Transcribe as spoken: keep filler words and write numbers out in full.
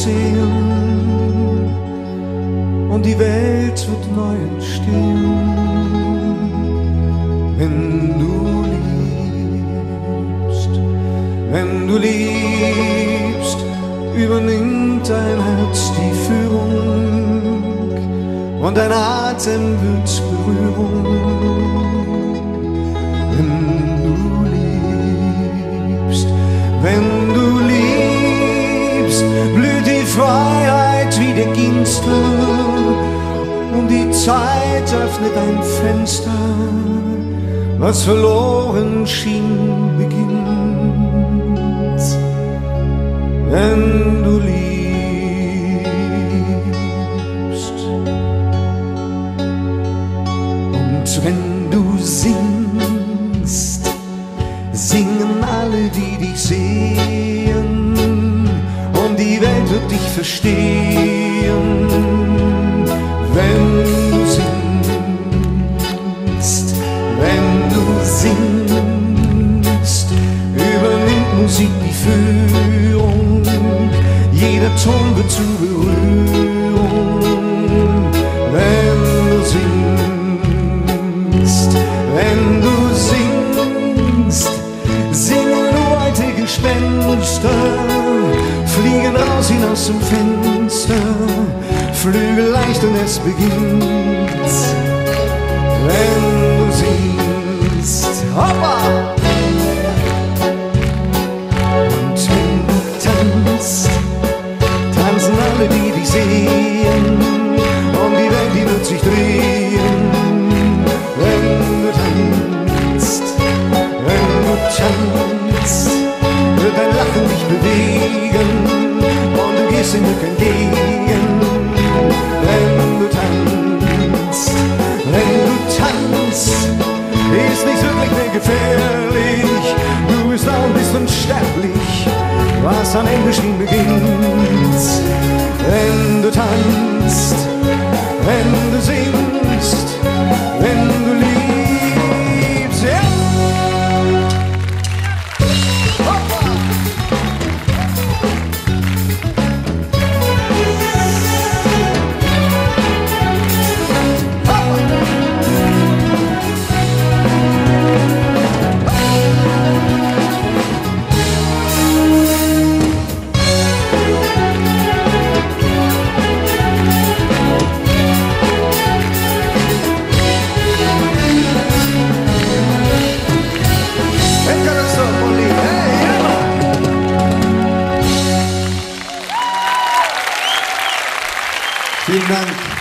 sehen und die Welt wird neu entstehen, wenn du liebst. Wenn du liebst, übernimmt dein Herz die Führung und dein Atem wird Berührung. Wenn du liebst, wenn du liebst, blüht die Freiheit wie der Ginster und die Zeit öffnet ein Fenster, was verloren schien beginnt. Wenn du liebst und wenn du singst, singen alle, die dich sehen und die Welt wird dich verstehen. Wenn du singst, wenn du singst, übernimmt Musik die Führung, jeder Ton wird zu Berührung. Wenn du singst, wenn du singst, singen heute Gespenster, fliegen raus hinaus zum Fenster, Flügel leicht und es beginnt. Wenn du singst, hoppa! Und wenn du tanzt, tanzen alle, die dich sehen, und die Welt, die wird sich drehen. Wenn du tanzt, wenn du tanzt, wird dein Lachen dich bewegen und du gehst dem Glück entgegen. Wenn du tanzt, wenn du tanzt, ist nichts wirklich mehr gefährlich. Du bist da und bist unsterblich, was am Ende schien beginnt. Wenn du tanzt, wenn du singst, wenn du liebst, ja! Vielen Dank.